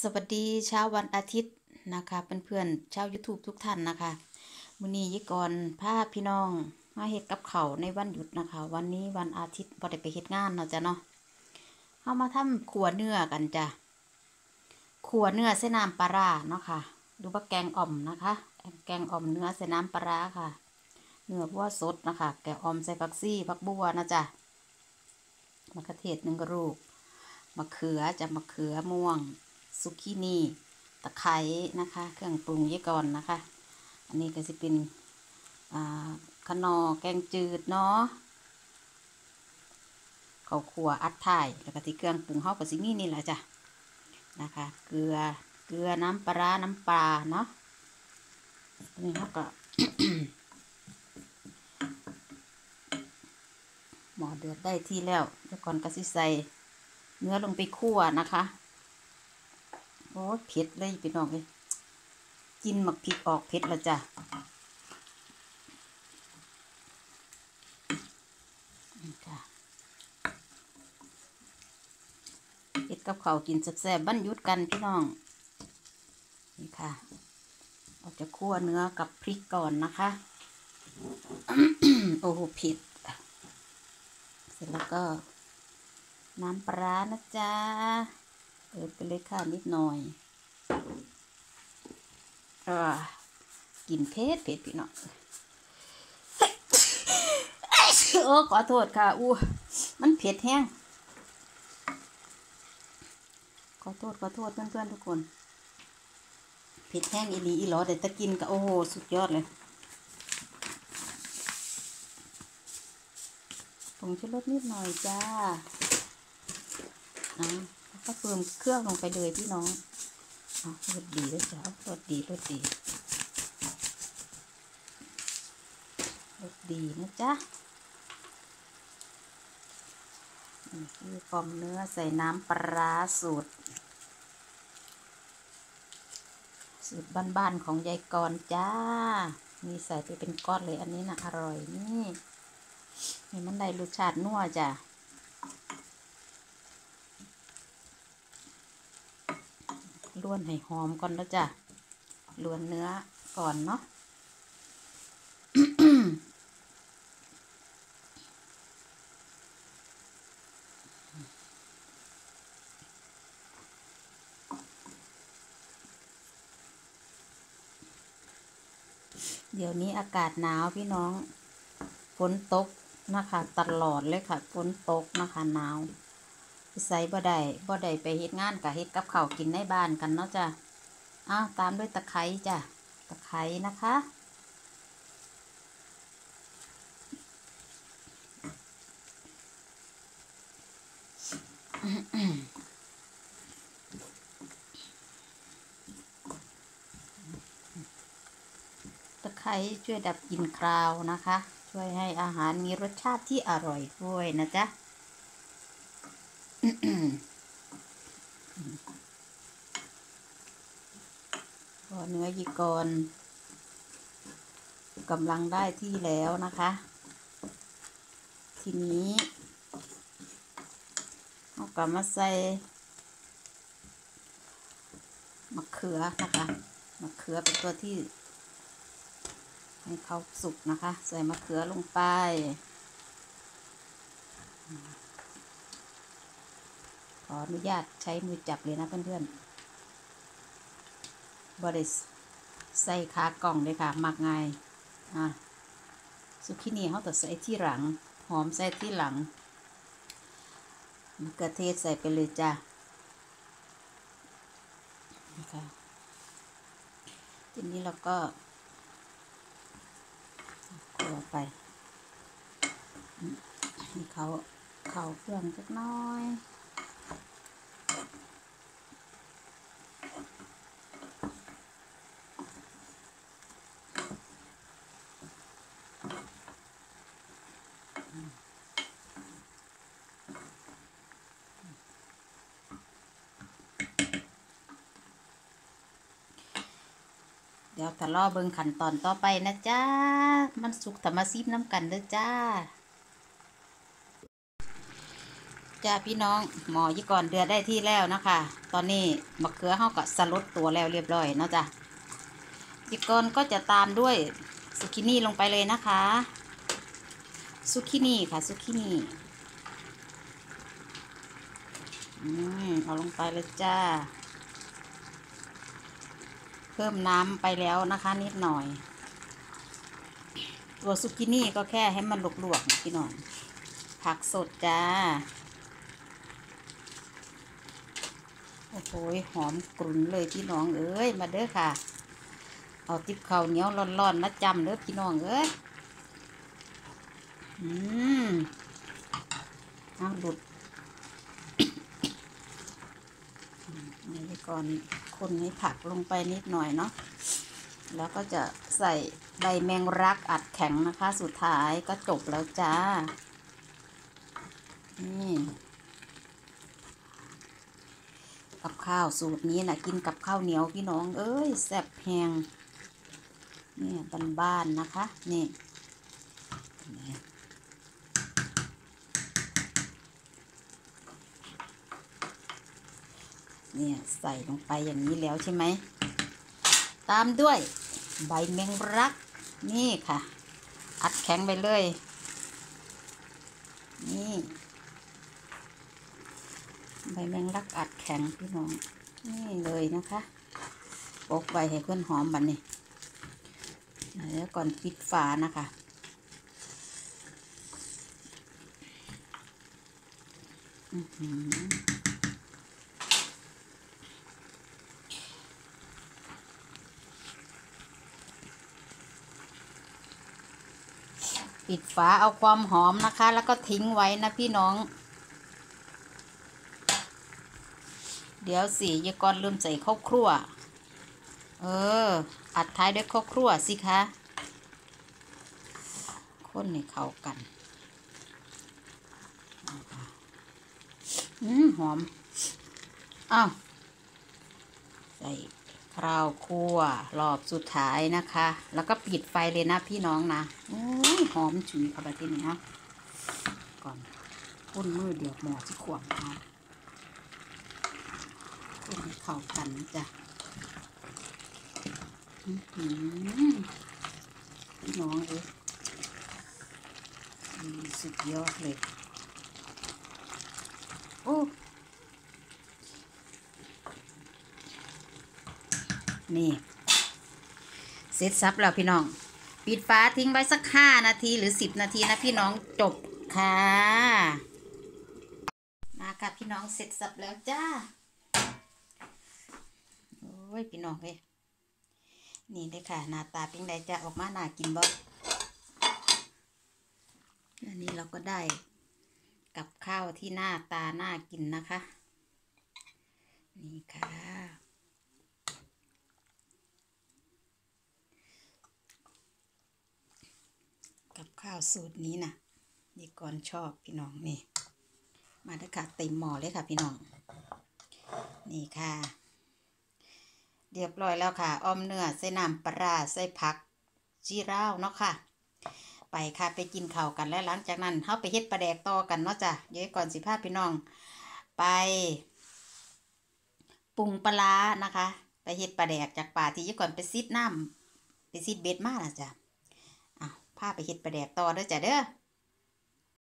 สวัสดีเช้าวันอาทิตย์นะคะเพื่อนๆชาว YouTube ทุกท่านนะคะมื้อนี้ยิกรพาพี่น้องมาเฮ็ดกับข้าวในวันหยุดนะคะวันนี้วันอาทิตย์บ่ได้ไปเฮ็ดงานเนาะจ้ะเนาะเฮามาทำขัวเนื้อกันจ้ะขัวเนื้อใส่น้ำปลาร้าเนาะค่ะดูว่าแกงอ่อมนะคะแกงอ่อมเนื้อใส่น้ำปลาร้าค่ะเนื้อบัวสดนะคะแกงอ่อมใส่ผักซี่ผักบัวนะจ้ะมะเขือเทศ1ลูกมะเขือจะมะเขือม่วงซุกินี่ตะไคร้นะคะเครื่องปรุงยี่ก่อนนะคะอันนี้ก็จะเป็นขนอแกงจืดเนาะข้าวคั่วอัดถ่ายแล้วก็ที่เครื่องปรุงเฮาก็สิมีนี่แหละจ้ะนะคะเกลือน้ำปลาน้ำปลาเนาะนี่เฮาก็ หม้อเดือดได้ที่แล้วเดี๋ยวก่อนก็สิใส่เนื้อลงไปคั่วนะคะโอ้เผ็ดเลยพี่น้องเลยกินหมักพริกออกเผ็ดแล้วจ้ะเผ็ดกับข้าวกินแซ่บๆบั้นยุดกันพี่น้องนี่ค่ะเราจะคั่วเนื้อกับพริกก่อนนะคะ โอ้โหเผ็ดเสร็จแล้วก็น้ำปลานะจ๊ะเปิดไปเลยค่ะนิดหน่อยกินเผ็ดพี่น้อง โอ้ขอโทษค่ะมันเผ็ดแห้งขอโทษเพื่อนๆทุกคนเผ็ดแห้งอีหลีอีหลอแต่ตะกินก็โอ้โหสุดยอดเลยผงชูรสนิดหน่อยจ้าแล้วก็เพิ่มเครื่องลงไปเลยพี่น้องรสดีด้วยจ้ารสดีนะจ๊ะนี่คือฟองเนื้อใส่น้ำปลาสูตรบ้านๆของยายกรจ้ามีใส่ไปเป็นก้อนเลยอันนี้นะอร่อยนี่มันได้รสชาตินัวจ้ะล้วนให้หอมก่อนแล้วจ้ะล้วนเนื้อก่อนเนาะ เดี๋ยวนี้อากาศหนาวพี่น้องฝนตกนะคะตลอดเลยค่ะฝนตกนะคะหนาวใส่บ่ได้ไปเฮ็ดงานกับเฮ็ดกับข้าวกินในบ้านกันเนาะจ้ะตามด้วยตะไคร้จ้ะตะไคร้นะคะตะไคร้ช่วยดับกลิ่นคาวนะคะช่วยให้อาหารมีรสชาติที่อร่อยด้วยนะจ๊ะเนื้อยีกรกำลังได้ที่แล้วนะคะทีนี้เอากลับมาใส่มะเขือนะคะมะเขือเป็นตัวที่ให้เขาสุกนะคะใส่มะเขือลงไปขออนุญาตใช้มือจับเลยนะเพื่อนๆบริสใส่ขากล่องเลยค่ะมักง่ายซุกินี่เขาต้องใส่ที่หลังหอมใส่ที่หลังมะเขือเทศใส่ไปเลยจ้ะนะคะทีนี้เราก็คั่วไปให้เขาเครื่องสักน้อยเดี๋ยวทะเลาะเบิ่งขั้นตอนต่อไปนะจ้ามันสุกธรรมซีบน้ำกันเด้อจ้าจ้าพี่น้องหมอยี่ก่อนเดือดได้ที่แล้วนะคะตอนนี้มะเขือเฮาก็สลดตัวแล้วเรียบร้อยเนาะจ้ะยี่ก่อนก็จะตามด้วยซุกินี่ลงไปเลยนะคะซุกินี่ค่ะซุกินี่เอาลงไปเลยจ้าเพิ่มน้ำไปแล้วนะคะนิดหน่อยตัวซุกินี่ก็แค่ให้มันลวกๆพี่น้องผักสดจ้าโอ้โหหอมกรุ่นเลยพี่น้องเอ้ยมาเด้อค่ะเอาติ๊บข้าวเหนียวร้อนๆมาจำเด้อพี่น้องเอ้ยเอาหลุดนี่ก่อนคนให้ผักลงไปนิดหน่อยเนาะแล้วก็จะใส่ใบแมงลักอัดแข็งนะคะสุดท้ายก็จบแล้วจ้านี่กับข้าวสูตรนี้นะกินกับข้าวเหนียวพี่น้องเอ้ยแซ่บแพงนี่บ้านๆนะคะนี่เนี่ยใส่ลงไปอย่างนี้แล้วใช่ไหมตามด้วยใบแมงลักนี่ค่ะอัดแข็งไปเลยนี่ใบแมงลักอัดแข็งพี่น้องนี่เลยนะคะปกใบให้เพื่อนหอมบัดนี้แล้วก่อนปิดฝานะคะปิดฝาเอาความหอมนะคะแล้วก็ทิ้งไว้นะพี่น้องเดี๋ยวสิยายกรลืมใส่ข้าวคั่วอัดท้ายด้วยข้าวคั่วสิคะคนให้เข้ากันหอมอ้าวใส่ข้าวคั่วรอบสุดท้ายนะคะแล้วก็ปิดไฟเลยนะพี่น้องนะโอ้ยหอมฉุยเข้าไปที่นี่ฮะก่อนพ่นมือเดียวหมอที่ขวางเอาพ่นให้เข้ากันนะจ๊ะพี่น้องเลยสุดยอดเลยโอ้นี่เสร็จสับแล้วพี่น้องปิดฝาทิ้งไว้สัก5 นาทีหรือ10 นาทีนะพี่น้องจบค่ะมาค่ะพี่น้องเสร็จสับแล้วจ้าโอ้ยพี่น้องเว้ยนี่เลยค่ะหน้าตาเป็นไงจะออกมาน่ากินบ่อันนี้เราก็ได้กับข้าวที่หน้าตาน่ากินนะคะนี่ค่ะกับข้าวสูตรนี้นะนี่ก่อนชอบพี่น้องนี่มาด้วยค่ะเต็มหม้อเลยค่ะพี่น้องนี่ค่ะเรียบร้อยแล้วค่ะอ้อมเนื้อใส่น้ำปลาใส่ผักจีร่าวเนาะค่ะไปค่ะไปกินข้าวกันแล้วหลังจากนั้นเราไปเฮ็ดปลาแดกต่อกันเนาะจ้ะเดี๋ยวก่อนสิพาพี่น้องไปปรุงปลานะคะไปเฮ็ดปลาแดกจากป่าที่ยี่ก่อนไปซิดน้ำไปซิดเบ็ดมานะจ้ะพาไปเฮ็ดปลาแดกต่อเด้อจ้ะเด้อ